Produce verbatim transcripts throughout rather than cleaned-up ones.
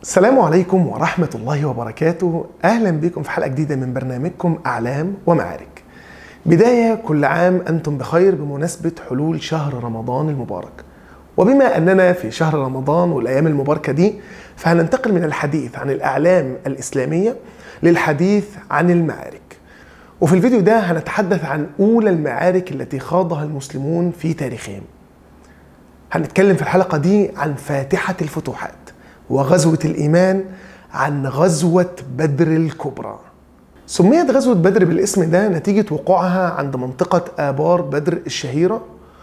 السلام عليكم ورحمة الله وبركاته. أهلا بكم في حلقة جديدة من برنامجكم أعلام ومعارك. بداية كل عام أنتم بخير بمناسبة حلول شهر رمضان المبارك. وبما أننا في شهر رمضان والأيام المباركة دي، فهننتقل من الحديث عن الأعلام الإسلامية للحديث عن المعارك. وفي الفيديو ده هنتحدث عن أولى المعارك التي خاضها المسلمون في تاريخهم. هنتكلم في الحلقة دي عن فاتحة الفتوحات وغزوة الإيمان، عن غزوة بدر الكبرى. سميت غزوة بدر بالاسم ده نتيجة وقوعها عند منطقة آبار بدر الشهيرة،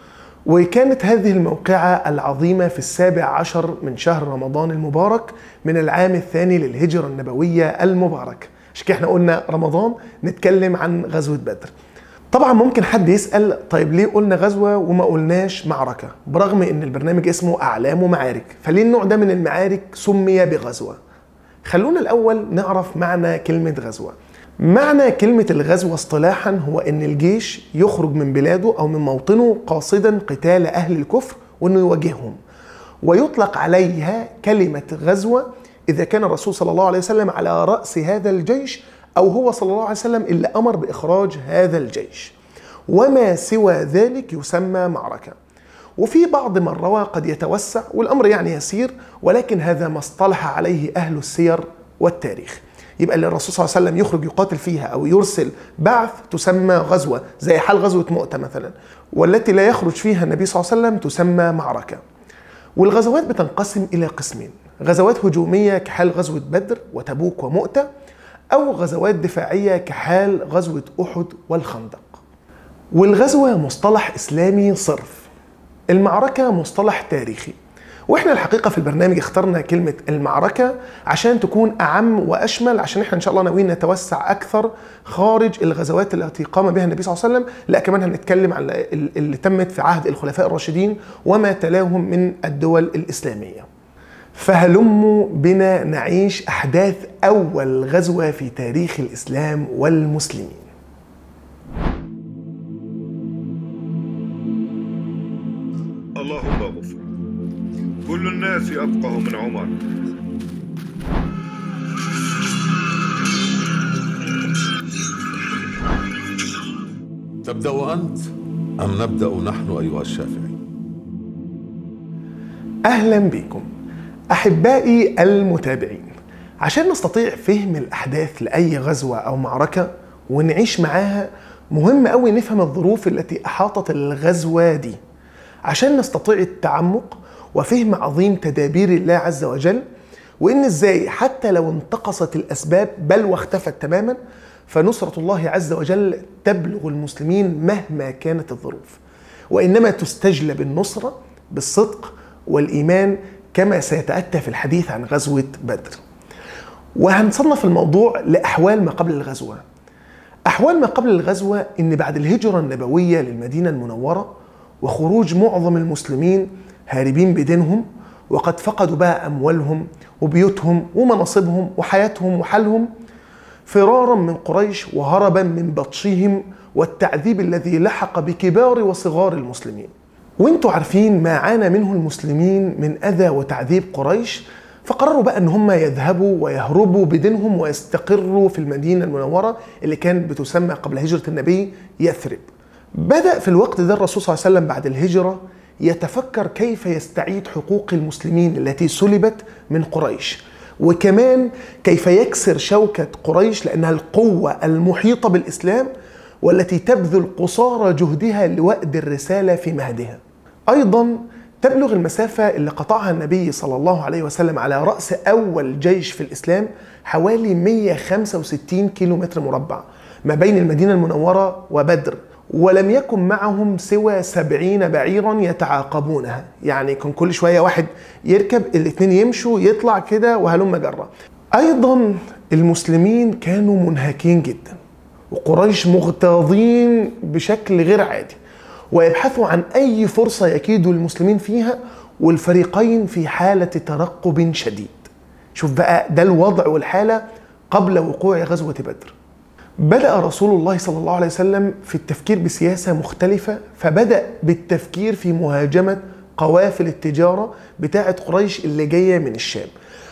وكانت هذه الموقعة العظيمة في السابع عشر من شهر رمضان المبارك من العام الثاني للهجرة النبوية المباركة. عشان كده احنا قلنا رمضان نتكلم عن غزوة بدر. طبعا ممكن حد يسأل، طيب ليه قلنا غزوة وما قلناش معركة؟ برغم ان البرنامج اسمه أعلام ومعارك، فليه النوع ده من المعارك سمي بغزوة؟ خلونا الأول نعرف معنى كلمة غزوة. معنى كلمة الغزوة اصطلاحا هو ان الجيش يخرج من بلاده او من موطنه قاصدا قتال أهل الكفر وانه يواجههم، ويطلق عليها كلمة غزوة إذا كان الرسول صلى الله عليه وسلم على رأس هذا الجيش، أو هو صلى الله عليه وسلم اللي أمر بإخراج هذا الجيش. وما سوى ذلك يسمى معركة. وفي بعض من روى قد يتوسع والأمر يعني يسير، ولكن هذا ما اصطلح عليه أهل السير والتاريخ. يبقى اللي الرسول صلى الله عليه وسلم يخرج يقاتل فيها أو يرسل بعث تسمى غزوة، زي حال غزوة مؤتة مثلا، والتي لا يخرج فيها النبي صلى الله عليه وسلم تسمى معركة. والغزوات بتنقسم إلى قسمين: غزوات هجومية كحال غزوة بدر وتبوك ومؤتة، أو غزوات دفاعية كحال غزوة أحد والخندق. والغزوة مصطلح إسلامي صرف، المعركة مصطلح تاريخي. وإحنا الحقيقة في البرنامج اخترنا كلمة المعركة عشان تكون أعم وأشمل، عشان إحنا إن شاء الله ناويين نتوسع أكثر خارج الغزوات التي قام بها النبي صلى الله عليه وسلم. لا، كمان هنتكلم عن اللي تمت في عهد الخلفاء الراشدين وما تلاهم من الدول الإسلامية. فهلموا بنا نعيش أحداث أول غزوة في تاريخ الإسلام والمسلمين. اللهم اغفر، كل الناس أفقه من عمر. تبدأ أنت أم نبدأ نحن أيها الشافعي؟ أهلا بكم أحبائي المتابعين. عشان نستطيع فهم الأحداث لأي غزوة أو معركة ونعيش معاها، مهم أوي نفهم الظروف التي أحاطت الغزوة دي، عشان نستطيع التعمق وفهم عظيم تدابير الله عز وجل، وإن إزاي حتى لو انتقصت الأسباب بل واختفت تماما، فنصرة الله عز وجل تبلغ المسلمين مهما كانت الظروف، وإنما تستجلب النصرة بالصدق والإيمان، كما سيتأتى في الحديث عن غزوة بدر. وهنصنف الموضوع لأحوال ما قبل الغزوة. أحوال ما قبل الغزوة إن بعد الهجرة النبوية للمدينة المنورة وخروج معظم المسلمين هاربين بدينهم، وقد فقدوا بقى أموالهم وبيوتهم ومناصبهم وحياتهم وحالهم، فرارا من قريش وهربا من بطشهم والتعذيب الذي لحق بكبار وصغار المسلمين. وانتوا عارفين ما عانى منه المسلمين من أذى وتعذيب قريش، فقرروا بقى ان هم يذهبوا ويهربوا بدينهم ويستقروا في المدينة المنورة اللي كانت بتسمى قبل هجرة النبي يثرب. بدأ في الوقت ده الرسول صلى الله عليه وسلم بعد الهجرة يتفكر كيف يستعيد حقوق المسلمين التي سلبت من قريش، وكمان كيف يكسر شوكة قريش لأنها القوة المحيطة بالإسلام والتي تبذل قصارى جهدها لوأد الرسالة في مهدها. أيضا تبلغ المسافة اللي قطعها النبي صلى الله عليه وسلم على رأس أول جيش في الإسلام حوالي مئة وخمسة وستين كيلو متر مربع ما بين المدينة المنورة وبدر، ولم يكن معهم سوى سبعين بعيرا يتعاقبونها. يعني كان كل شوية واحد يركب، الاثنين يمشوا، يطلع كده وهلم جرة. أيضا المسلمين كانوا منهكين جدا، وقريش مغتاظين بشكل غير عادي، ويبحثوا عن أي فرصة يكيدوا المسلمين فيها، والفريقين في حالة ترقب شديد. شوف بقى ده الوضع والحالة قبل وقوع غزوة بدر. بدأ رسول الله صلى الله عليه وسلم في التفكير بسياسة مختلفة، فبدأ بالتفكير في مهاجمة قوافل التجارة بتاعة قريش اللي جاية من الشام.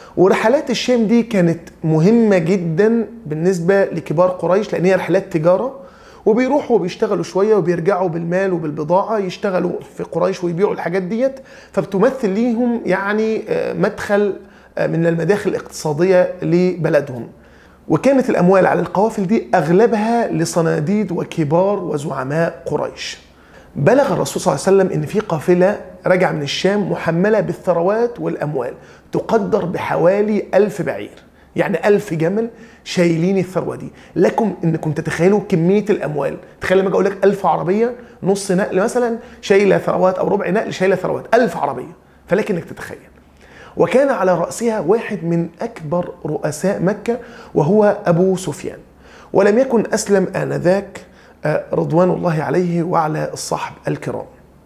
ورحلات الشام دي كانت مهمة جدا بالنسبة لكبار قريش، لأن هي رحلات تجارة، وبيروحوا وبيشتغلوا شوية وبيرجعوا بالمال وبالبضاعة يشتغلوا في قريش ويبيعوا الحاجات ديت، فبتمثل ليهم يعني مدخل من المداخل الاقتصادية لبلدهم. وكانت الأموال على القوافل دي أغلبها لصناديد وكبار وزعماء قريش. بلغ الرسول صلى الله عليه وسلم إن في قافلة راجعة من الشام محملة بالثروات والأموال تقدر بحوالي ألف بعير، يعني ألف جمل شايلين الثروة دي. لكم إنكم تتخيلوا كمية الأموال. تخيل لما أجي أقول لك ألف عربية نص نقل مثلا شايلة ثروات، أو ربع نقل شايلة ثروات، ألف عربية، فلكن إنك تتخيل. وكان على رأسها واحد من أكبر رؤساء مكة وهو أبو سفيان، ولم يكن أسلم آنذاك رضوان الله عليه وعلى الصحب الكرام.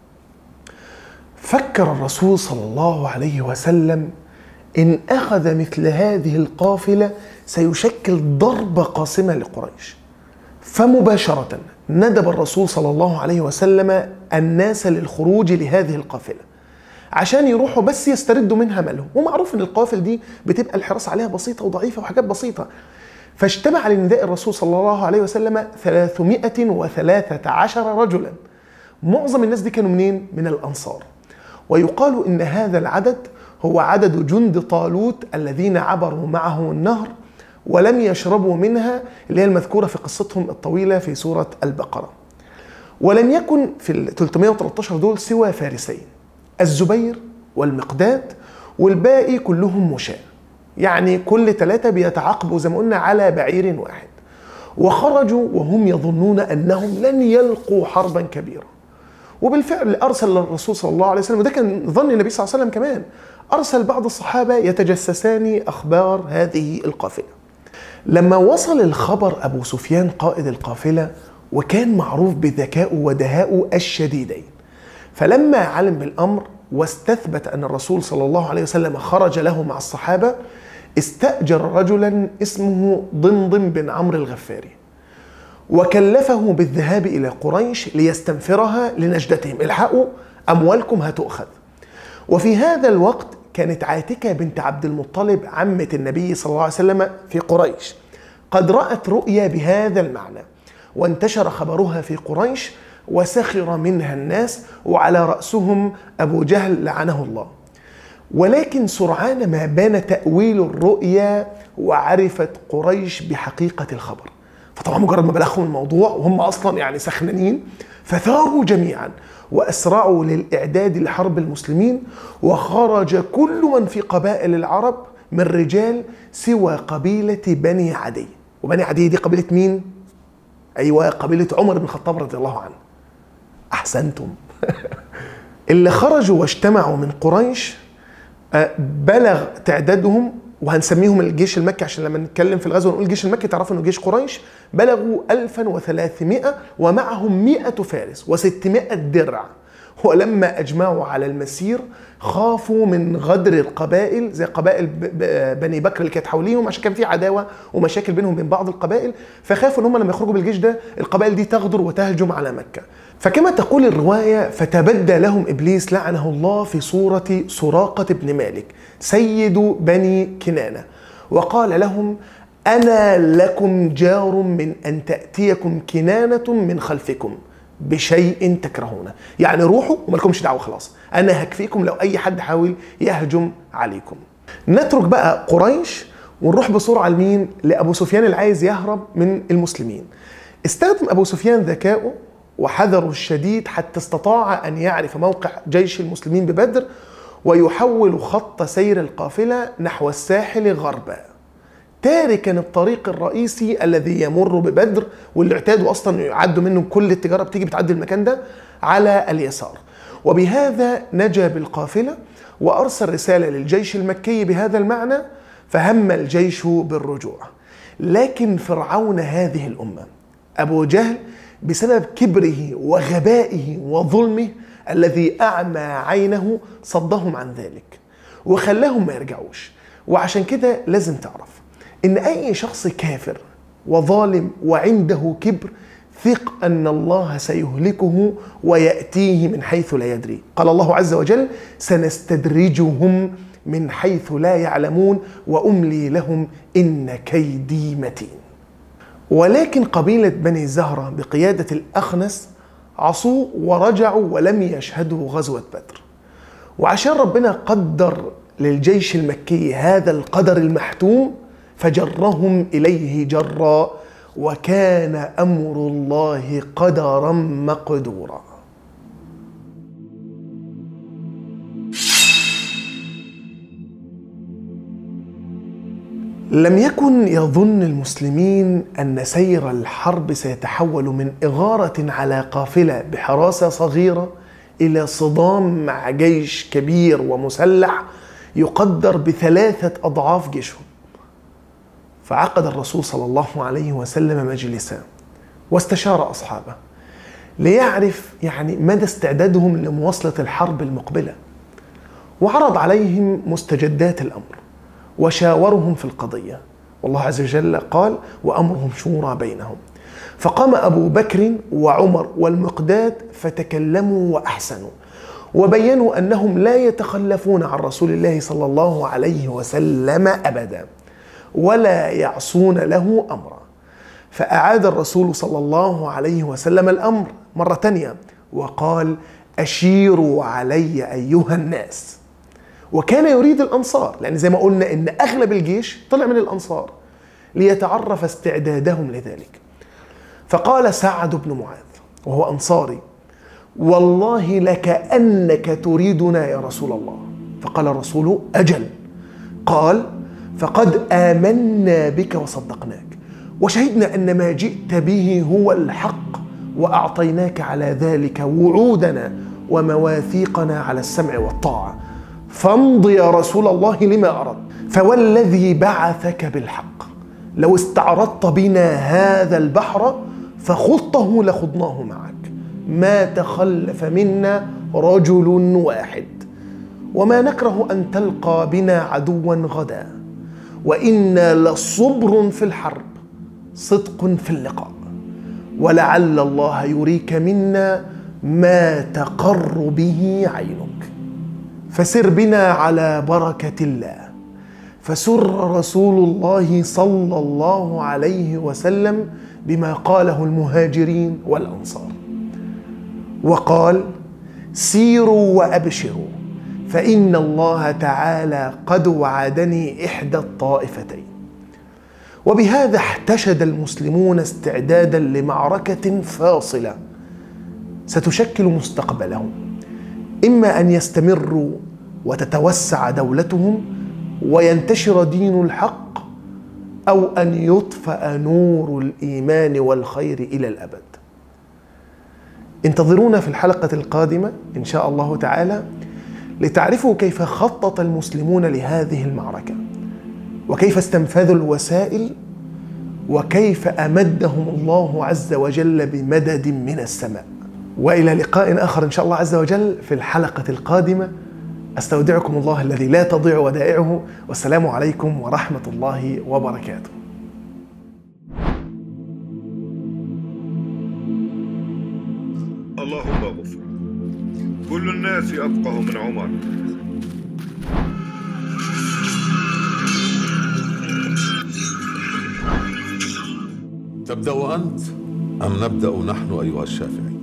فكر الرسول صلى الله عليه وسلم إن أخذ مثل هذه القافلة سيشكل ضربة قاسمة لقريش، فمباشرة ندب الرسول صلى الله عليه وسلم الناس للخروج لهذه القافلة عشان يروحوا بس يستردوا منها مالهم. ومعروف ان القوافل دي بتبقى الحراسة عليها بسيطة وضعيفة وحاجات بسيطة. فاجتمع لنداء الرسول صلى الله عليه وسلم ثلاثمائة وثلاثة عشر رجلا. معظم الناس دي كانوا منين؟ من الأنصار. ويقال ان هذا العدد هو عدد جند طالوت الذين عبروا معه النهر ولم يشربوا منها، اللي هي المذكورة في قصتهم الطويلة في سورة البقرة. ولم يكن في ال ثلاثمائة وثلاثة عشر دول سوى فارسين، الزبير والمقداد، والباقي كلهم مشاة، يعني كل ثلاثة بيتعاقبوا زي ما قلنا على بعير واحد. وخرجوا وهم يظنون أنهم لن يلقوا حربا كبيرة. وبالفعل أرسل الرسول صلى الله عليه وسلم، وده كان ظن النبي صلى الله عليه وسلم كمان، أرسل بعض الصحابة يتجسسان أخبار هذه القافلة. لما وصل الخبر أبو سفيان قائد القافلة، وكان معروف بذكائه ودهائه الشديدين، فلما علم بالأمر واستثبت أن الرسول صلى الله عليه وسلم خرج له مع الصحابة، استأجر رجلا اسمه ضمضم بن عمرو الغفاري، وكلفه بالذهاب إلى قريش ليستنفرها لنجدتهم، الحقوا أموالكم هتؤخذ. وفي هذا الوقت كانت عاتكة بنت عبد المطلب عمة النبي صلى الله عليه وسلم في قريش قد رأت رؤيا بهذا المعنى، وانتشر خبرها في قريش وسخر منها الناس، وعلى رأسهم أبو جهل لعنه الله. ولكن سرعان ما بان تأويل الرؤيا وعرفت قريش بحقيقة الخبر. فطبعا مجرد ما بلغهم الموضوع وهم أصلا يعني سخنانين، فثاروا جميعا وأسرعوا للإعداد لحرب المسلمين. وخرج كل من في قبائل العرب من رجال سوى قبيلة بني عدي. وبني عدي دي قبيلة مين؟ أيوة، قبيلة عمر بن الخطاب رضي الله عنه. أحسنتم. اللي خرجوا واجتمعوا من قريش بلغ تعدادهم، وهنسميهم الجيش المكي عشان لما نتكلم في الغزو نقول الجيش المكي تعرفوا انه جيش قريش، بلغوا ألفا وثلاثمائة ومعهم مائة فارس وستمائة درع. ولما أجمعوا على المسير خافوا من غدر القبائل زي قبائل بني بكر اللي كانت حواليهم، عشان كان في عداوة ومشاكل بينهم بين بعض القبائل، فخافوا ان هم لما يخرجوا بالجيش ده القبائل دي تغدر وتهجم على مكة. فكما تقول الرواية، فتبدى لهم إبليس لعنه الله في صورة سراقة بن مالك سيد بني كنانة، وقال لهم: أنا لكم جار من أن تأتيكم كنانة من خلفكم بشيء تكرهونه، يعني روحوا وما لكمش دعوة، خلاص أنا هكفيكم لو أي حد حاول يهجم عليكم. نترك بقى قريش ونروح بسرعة لمين؟ لأبو سفيان اللي عايز يهرب من المسلمين. استخدم أبو سفيان ذكائه وحذره الشديد حتى استطاع أن يعرف موقع جيش المسلمين ببدر، ويحول خط سير القافلة نحو الساحل غربا، تاركا الطريق الرئيسي الذي يمر ببدر واللي اعتادوا أصلا يعدوا منه كل التجارة بتيجي بتعدي المكان ده على اليسار. وبهذا نجا بالقافلة وأرسل رسالة للجيش المكي بهذا المعنى، فهم الجيش بالرجوع. لكن فرعون هذه الأمة أبو جهل بسبب كبره وغبائه وظلمه الذي أعمى عينه صدهم عن ذلك وخلاهم ما يرجعوش. وعشان كده لازم تعرف إن أي شخص كافر وظالم وعنده كبر ثق أن الله سيهلكه ويأتيه من حيث لا يدري. قال الله عز وجل: سنستدرجهم من حيث لا يعلمون وأملي لهم إن كيدي متين. ولكن قبيلة بني زهرة بقيادة الأخنس عصوا ورجعوا ولم يشهدوا غزوة بدر. وعشان ربنا قدر للجيش المكي هذا القدر المحتوم فجرهم إليه جرا، وكان أمر الله قدرا مقدورا. لم يكن يظن المسلمين أن سير الحرب سيتحول من إغارة على قافلة بحراسة صغيرة إلى صدام مع جيش كبير ومسلح يقدر بثلاثة أضعاف جيشهم. فعقد الرسول صلى الله عليه وسلم مجلسا واستشار أصحابه ليعرف يعني مدى استعدادهم لمواصلة الحرب المقبلة، وعرض عليهم مستجدات الأمر وشاورهم في القضية، والله عز وجل قال: وأمرهم شورى بينهم. فقام أبو بكر وعمر والمقداد فتكلموا وأحسنوا وبينوا أنهم لا يتخلفون عن رسول الله صلى الله عليه وسلم أبدا ولا يعصون له أمرا. فأعاد الرسول صلى الله عليه وسلم الأمر مرة تانية وقال: أشيروا علي أيها الناس. وكان يريد الأنصار، لأن زي ما قلنا إن أغلب الجيش طلع من الأنصار، ليتعرف استعدادهم لذلك. فقال سعد بن معاذ وهو أنصاري: والله لكأنك تريدنا يا رسول الله. فقال الرسول: أجل. قال: فقد آمنا بك وصدقناك وشهدنا أن ما جئت به هو الحق، وأعطيناك على ذلك وعودنا ومواثيقنا على السمع والطاعة، فامض يا رسول الله لما أردت. فوالذي بعثك بالحق لو استعرضت بنا هذا البحر فخضته لخضناه معك، ما تخلف منا رجل واحد، وما نكره أن تلقى بنا عدوا غدا، وإنا لصبر في الحرب صدق في اللقاء، ولعل الله يريك منا ما تقر به عينك. فسر بنا على بركة الله. فسر رسول الله صلى الله عليه وسلم بما قاله المهاجرين والأنصار، وقال: سيروا وأبشروا فإن الله تعالى قد وعدني إحدى الطائفتين. وبهذا احتشد المسلمون استعدادا لمعركة فاصلة ستشكل مستقبلهم، إما أن يستمروا وتتوسع دولتهم وينتشر دين الحق، أو أن يطفأ نور الإيمان والخير إلى الأبد. انتظرونا في الحلقة القادمة إن شاء الله تعالى لتعرفوا كيف خطط المسلمون لهذه المعركة، وكيف استنفذوا الوسائل، وكيف أمدهم الله عز وجل بمدد من السماء. وإلى لقاء آخر إن شاء الله عز وجل في الحلقة القادمة. أستودعكم الله الذي لا تضيع ودائعه، والسلام عليكم ورحمة الله وبركاته. اللهم اغفر. كل الناس أفقه من عمر. تبدأ أنت أم نبدأ نحن أيها الشافعي؟